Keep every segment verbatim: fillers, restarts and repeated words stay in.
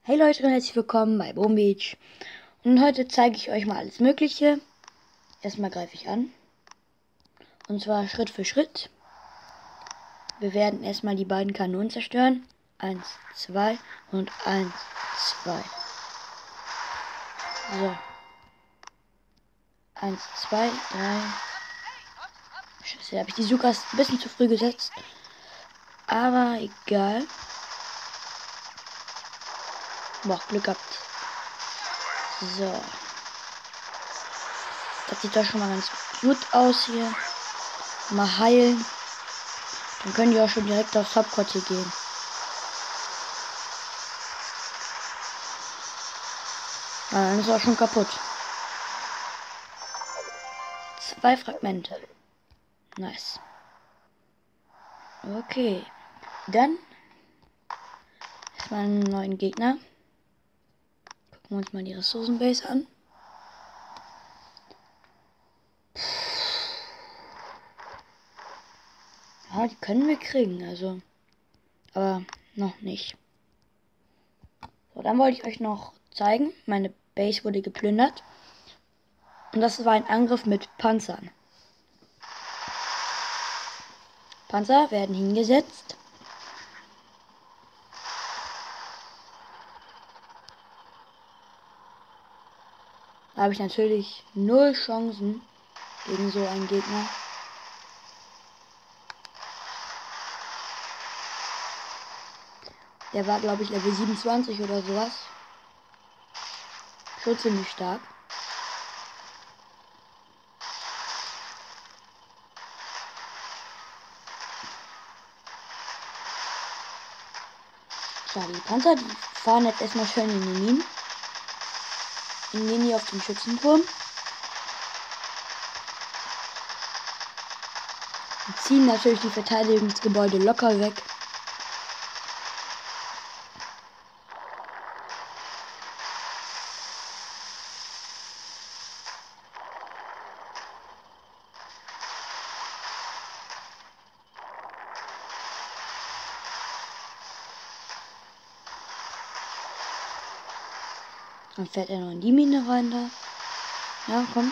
Hey Leute und herzlich willkommen bei Boom Beach. Und heute zeige ich euch mal alles Mögliche. Erstmal greife ich an. Und zwar Schritt für Schritt. Wir werden erstmal die beiden Kanonen zerstören. Eins, zwei und eins, zwei. So. Eins, zwei, drei. Scheiße, da habe ich die Sukas ein bisschen zu früh gesetzt. Aber egal. Boah, Glück gehabt. So. Das sieht doch schon mal ganz gut aus hier. Mal heilen. Dann können die auch schon direkt aufs Hauptquartier gehen. Ja, dann ist er auch schon kaputt. Zwei Fragmente. Nice. Okay. Dann erstmal einen neuen Gegner. Gucken wir uns mal die Ressourcenbase an. Ja, die können wir kriegen, also. Aber noch nicht. So, dann wollte ich euch noch zeigen. Meine Base wurde geplündert. Und das war ein Angriff mit Panzern. Panzer werden hingesetzt. Da habe ich natürlich null Chancen gegen so einen Gegner. Der war, glaube ich, Level siebenundzwanzig oder sowas. Schon ziemlich stark. So, die Panzer, die fahren jetzt erstmal schön in die Minen. In gehen die auf den Schützenturm. Und ziehen natürlich die Verteidigungsgebäude locker weg. Dann fährt er noch in die Mine rein da. Ja, komm.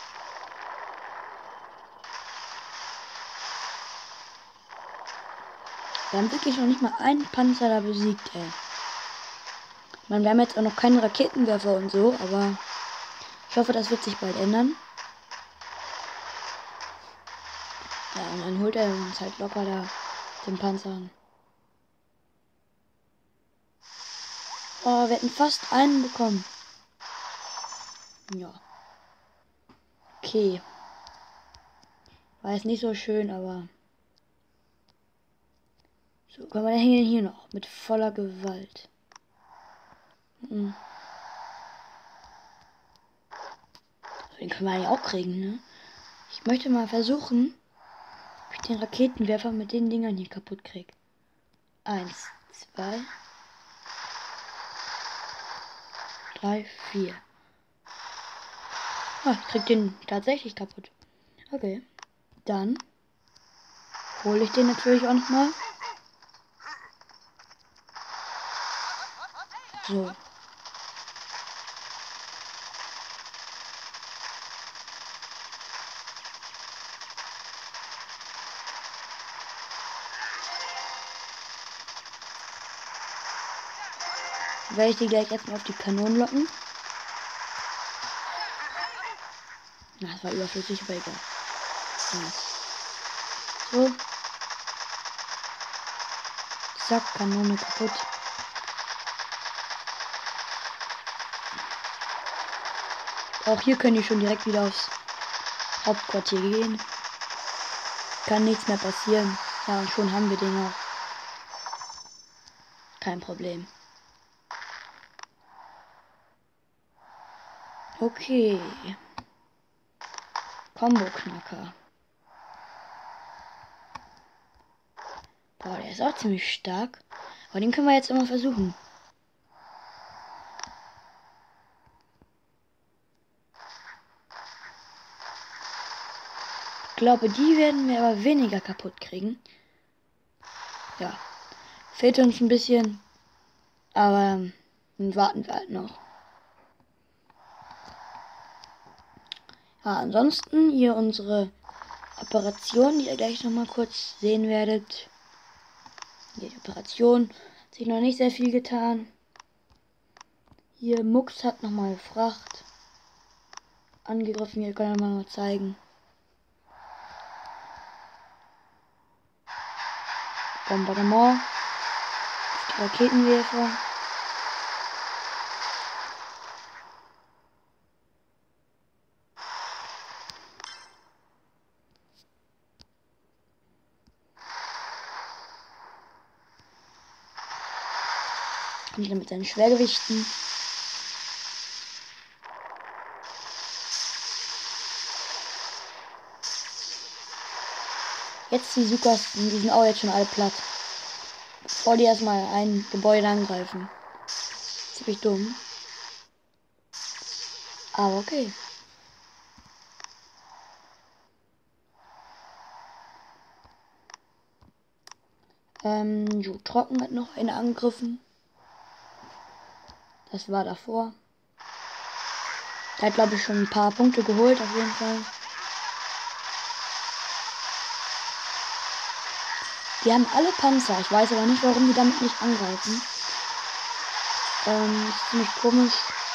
Wir haben wirklich noch nicht mal einen Panzer da besiegt, ey. Man, wir haben jetzt auch noch keinen Raketenwerfer und so, aber ich hoffe, das wird sich bald ändern. Ja, und dann holt er uns halt locker da den Panzer. Oh, wir hätten fast einen bekommen. Ja. Okay. War jetzt nicht so schön, aber... So, können wir hier, hier noch mit voller Gewalt. Hm. Den können wir eigentlich auch kriegen, ne? Ich möchte mal versuchen, ob ich den Raketenwerfer mit den Dingern hier kaputt kriege. Eins, zwei, drei, vier. Ah, ich krieg den tatsächlich kaputt. Okay. Dann hole ich den natürlich auch noch mal. So. Werde ich die gleich erstmal auf die Kanonen locken. Na, das war überflüssig, aber egal. Ja. So. Zack, Kanone kaputt. Auch hier können die schon direkt wieder aufs Hauptquartier gehen. Kann nichts mehr passieren. Ja, und schon haben wir den auch. Kein Problem. Okay. Combo-Knacker. Boah, der ist auch ziemlich stark. Aber den können wir jetzt immer versuchen. Ich glaube, die werden wir aber weniger kaputt kriegen. Ja. Fehlt uns ein bisschen. Aber Und warten wir halt noch. Ja, ansonsten hier unsere Operation, die ihr gleich nochmal kurz sehen werdet. Hier die Operation. Hat sich noch nicht sehr viel getan. Hier Mux hat nochmal Fracht angegriffen. Hier können wir mal zeigen. Bombardement. Die Raketenwerfer. Und wieder mit seinen Schwergewichten. Jetzt die Sukasten, die sind auch jetzt schon alle platt. Bevor die erstmal ein Gebäude angreifen. Ziemlich dumm. Aber okay. Ähm, Jo Trocken hat noch eine angegriffen. Das war davor. Der hat, glaube ich, schon ein paar Punkte geholt, auf jeden Fall. Die haben alle Panzer. Ich weiß aber nicht, warum die damit nicht angreifen. Ähm, ist ziemlich komisch.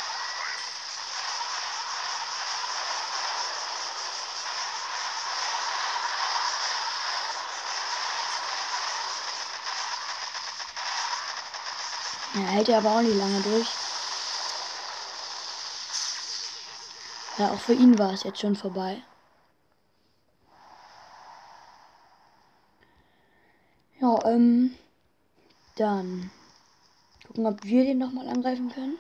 Ja, hält ja aber auch nicht lange durch. Ja, auch für ihn war es jetzt schon vorbei. Ja, ähm, dann gucken, ob wir den nochmal angreifen können.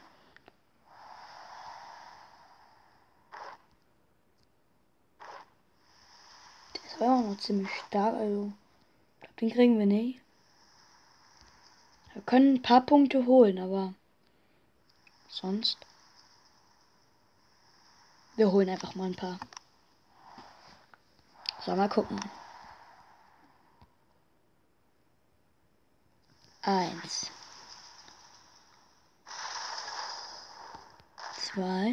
Der ist aber auch noch ziemlich stark, also ich glaube, den kriegen wir nicht. Wir können ein paar Punkte holen, aber sonst. Wir holen einfach mal ein paar. So, mal gucken. Eins. Zwei.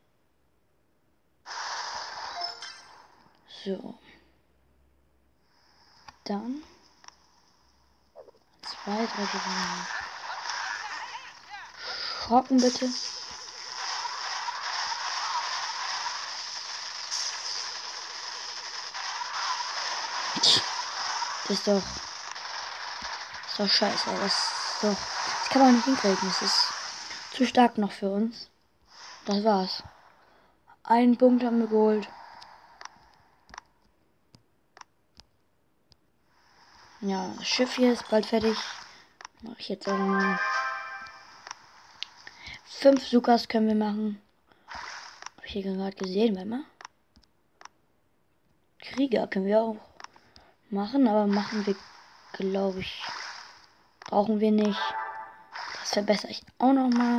So. Dann. Zwei, drei, drei. Schrocken bitte. Das ist doch. Das ist doch scheiße. Das ist doch. Das kann man nicht hinkriegen. Das ist zu stark noch für uns. Das war's. Einen Punkt haben wir geholt. Ja, das Schiff hier ist bald fertig. Mache ich jetzt auch mal. Fünf Sukas können wir machen. Habe ich hier gerade gesehen, warte mal. Krieger können wir auch machen, aber machen wir, glaube ich, brauchen wir nicht. Das verbessere ich auch noch mal.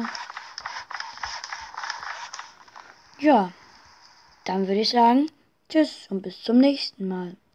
Ja, dann würde ich sagen, tschüss und bis zum nächsten Mal.